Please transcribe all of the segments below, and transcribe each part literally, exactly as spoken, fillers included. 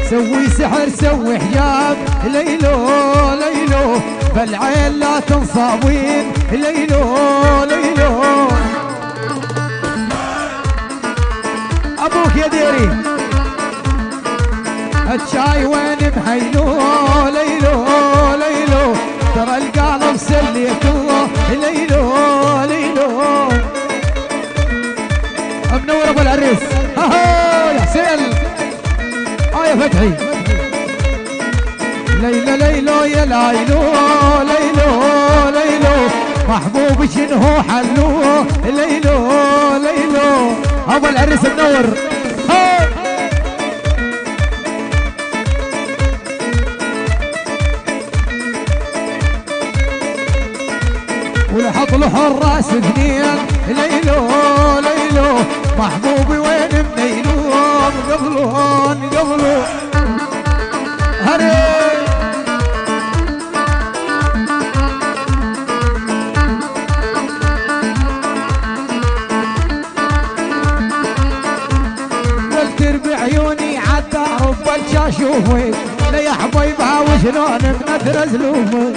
سوي سحر سوي حجاب ليلو ليلو بالعين لا تنصابين ليلو ليلو ابوك يا ديري الشاي وين محيلو ليلو ليلو ترى القلب سليته ليلو ليلو منور ابو العريس اهو يا حسين اه يا فتحي ليلو ليلو يا ليلو ليلو ليلو محبوب شنو حلو ليلو ليلو ابو العريس منور ولحط له الراس اثنين ليلو ليلو محبوبي وين منيلو قبلون قبلو هري قلت بعيوني عدى رب اشوفك لا يا حبيبها وشلون بنثر زلوفك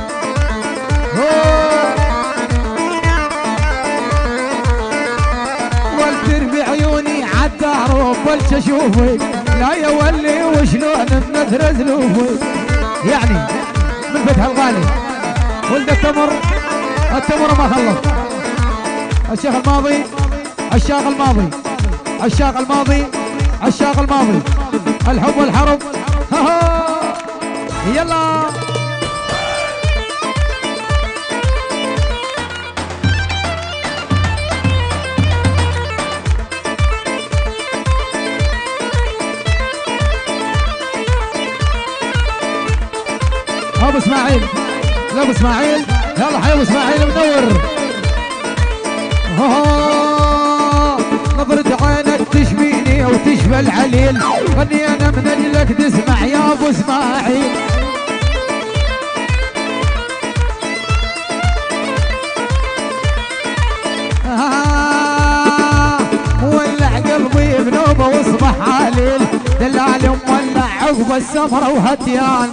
والتر بعيوني عدى رب اشوفك لا يا ولي وشلون بنثر زلوفك يعني من فتح الغالي ولد التمر التمر ما خلص الشيخ الماضي عشاق الماضي عشاق الماضي عشاق الماضي الحب والحرب ها ها يلا ابو اسماعيل لا ابو اسماعيل يلا حي ابو اسماعيل منور نظرة عينك تشبيني وتشبه العليل غني انا من اجلك تسمع يا ابو اسماعيل ولع قلبي بنوبه واصبح عليل دلال مولع عقب السمره وهتيان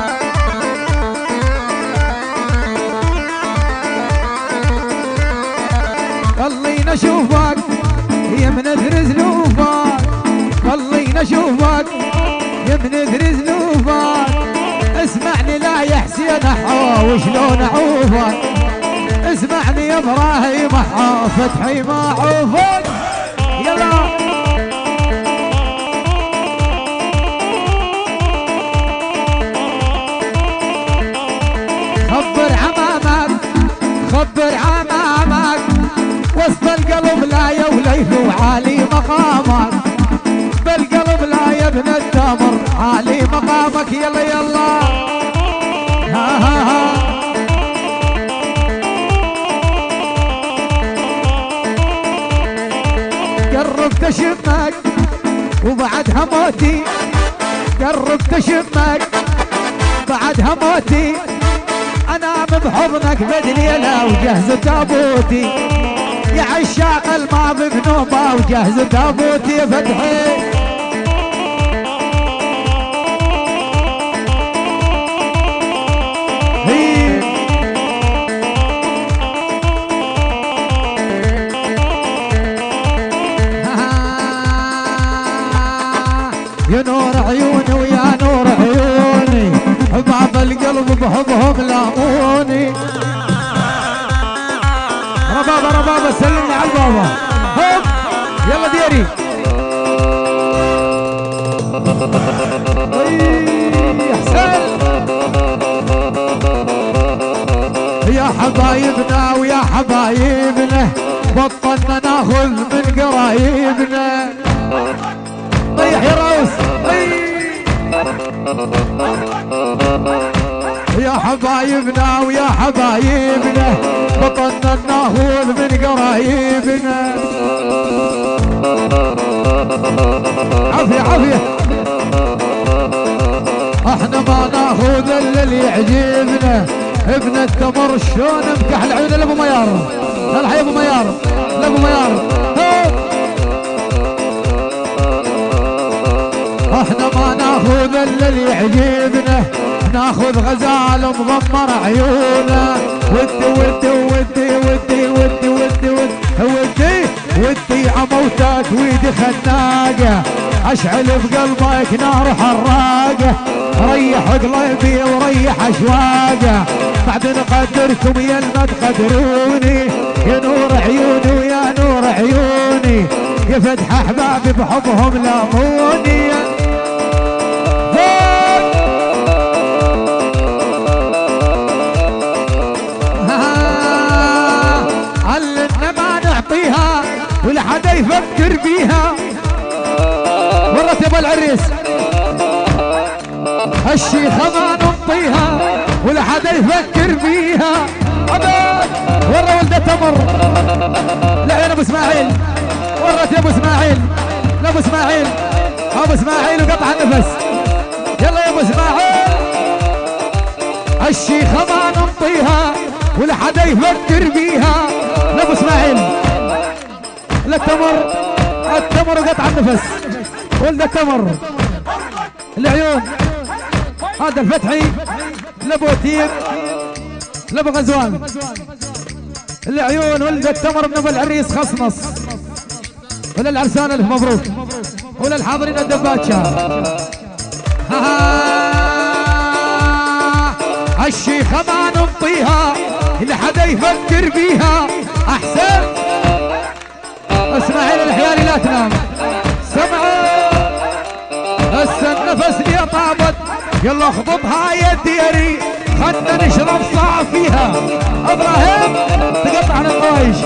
خلينا اشوفك يا منثر زلوفك خلينا اشوفك يا منثر زلوفك اسمعني لا يا حسين احا وشلون اعوفك اسمعني يا ابراهيم احا فتحي ما اعوفك يلا خبر عمامك خبر عمامك وسط القلب لا يا وليث وعالي مقامك بالقلب لا يا ابن التمر عالي مقامك يلا يلا ها ها ها قربت اشمك وبعدها موتي قربت اشمك بعدها موتي انام بحضنك بدليله وجهز تابوتي يا عشاق الماضي بنوبه وجهز تابوتي يا فتحي يا نور عيوني ويا نور عيوني حباب القلب بحبهم لاموني ربابة ربابة سلمني على البابا هوب يلا ديري يا حسين يا حبايبنا ويا حبايبنا بطلنا ناخذ من قرايبنا طيح يا راوس يا حبايبنا ويا حبايبنا بطلنا ناخذ من قرايبنا عافية عافية احنا ما ناخذ الا اللي يعجبنا ابن التمر شلون امكح العيون لابو ميار الحي ابو ميار لابو ميار احنا ما ناخذ ناخذ اللي يعجبنا، ناخذ غزال مضمر عيونه. ودي ودي ودي ودي ودي ودي ودي ودي عموتك ويدي خناقه، اشعل بقلبك نار حراقه، ريح قلبي وريح اشواقه، بعدين قدركم يا ما تقدروني، يا نور عيوني ويا نور عيوني، يا فتح احبابي بحبهم لاموني. علنا ما نعطيها ولا حدا يفكر بيها. ورت يا ابو العريس الشيخة ما نعطيها ولا حدا يفكر بيها ابد. ورا ولده تمر، لا يا ابو اسماعيل، ورت يا ابو اسماعيل، لا ابو اسماعيل، ابو اسماعيل وقطع النفس. يلا يا ابو اسماعيل الشيخة ما نعطيها ولا حدا يفكر بيها. لا ابو اسماعيل، لا التمر، التمر وقطع النفس، ولد التمر العيون، هذا الفتحي، لابو وتير، لابو غزوان العيون، ولد التمر من ابو العريس خصنص، ولا العرسان الف مبروك، ولا الحاضرين الدباتشة. الشيخة ما نعطيها اللي حدا يفكر بيها. احسن اسماعيل الحيالي لا تنام، سمعوا هسه النفس لي طابت، يلا اخطبها يا الديري خلنا نشرب صاع فيها. ابراهيم تقطع النقايش،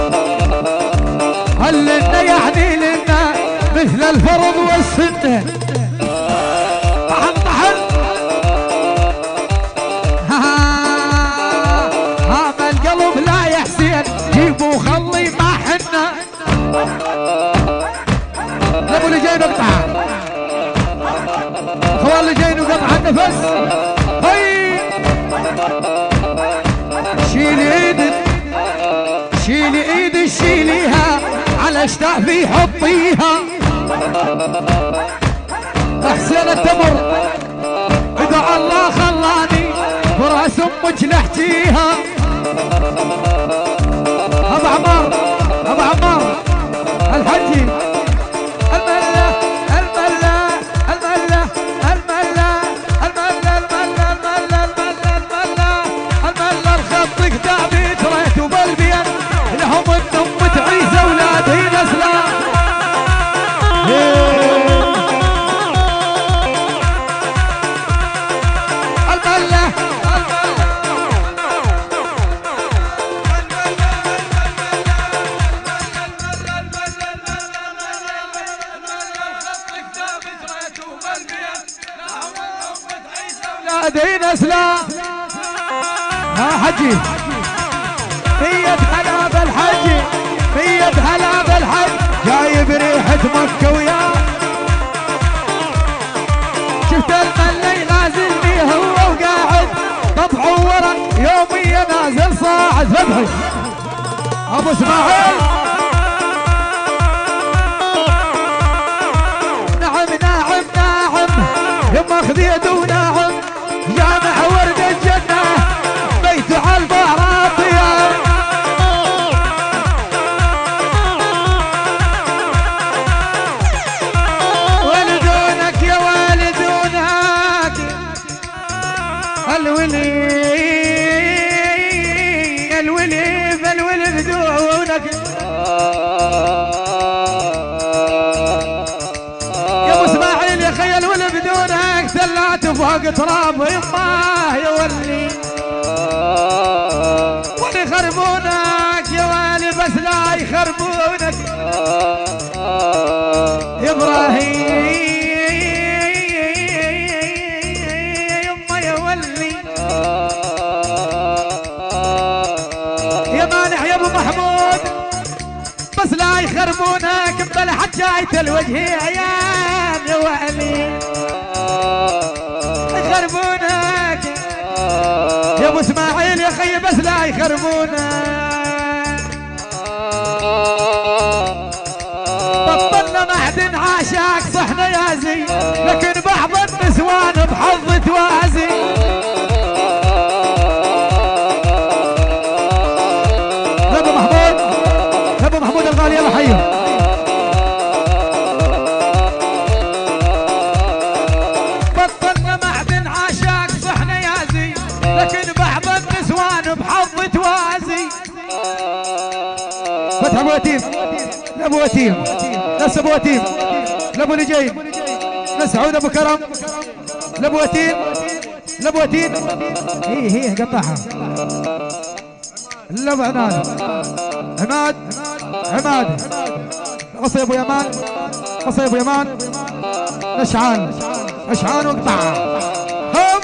هل لنا يعني لنا مثل الفرض والسنه. طحن طحن هذا القلب لا يا حسين جيبوا خلي ما حنا. لابو اللي جاي نقطعه، خوال اللي جاي نقطع النفس. هي شيلي ايدك، شيلي ايدك، شيليها على اشتافي حطيها. حسين التمر ادعى الله خلاني براس امك لحجيها. ابو عمار، ابو عمار الحجي الملا الملا الملا الملا الملا الملا الملا الملا الملا الخط قدامي تريت وبالبين لهم الام تعيس اولادي نسلا. اولادي نسلا. ها حجي مية هلا بالحجي، مية هلا بالحج، جايب ريحة مكة وياه. شفت الملا يغازل بيه هو وقاعد طبعه ورا يوميا نازل صاعد. فتحي ابو اسماعيل نعم ناعم ناعم يما خذيت وناعم، جامع ورد الجنة بيت على البراطية. والدونك يا والدونك الولي الولي فالولد دونك. يا ابو اسماعيل يا خي الولد بدونك ثلات فوق تراب يماه يا ولي، ولي يخربونك يا والي بس لا يخربونك يا ابراهيم يما يا ولي يا مانع يا ابو محمود بس لا يخربونك بلا حجاية الوجه عيان يا ولي يخربونك يا ابو اسماعيل يا خي بس لا يخربونك. بطلنا معدن عاشاك صحنا يا زي لكن بعض ابو وتيم لابو وتيم ناس ابو وتيم لابو نجيب ناس سعود ابو كرم لابو وتيم لابو وتيم هي هي قطعها لابو عناد عماد عماد قصي ابو يمان قصي ابو يمان اشعان اشعان وقطعها هم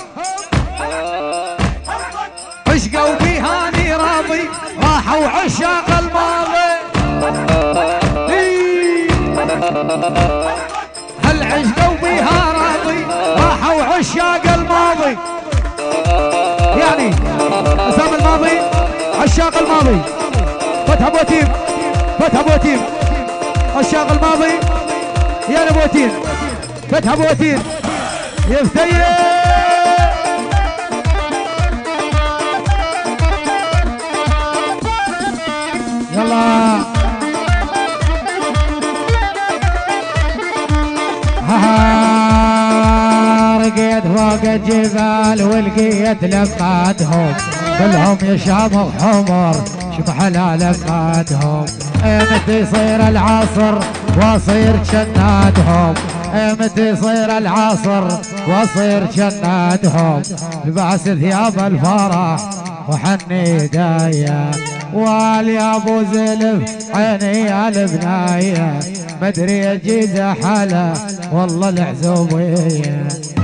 عشقوا بهاني راضي راحوا عشاق الماضي هل عشقوا بها راضي راحوا عشاق الماضي يعني اسام الماضي عشاق الماضي فتح ابو وتيم فتح ابو وتيم عشاق الماضي يا ابو وتيم فتح ابو وتيم يفتيل يلا ها رقيت فوق الجبال ولقيت لماتهم كلهم يشامخ حمر شوف حلال لماتهم متى يصير العصر واصير جناتهم متى يصير العصر واصير جناتهم لباس ثياب الفرح وحني دايا والي يا ابو زلف عيني يا البنايه مدري الجيزه حلا والله العزوبيه